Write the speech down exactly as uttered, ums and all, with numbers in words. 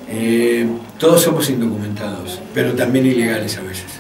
Eh, todos somos indocumentados, pero también ilegales a veces.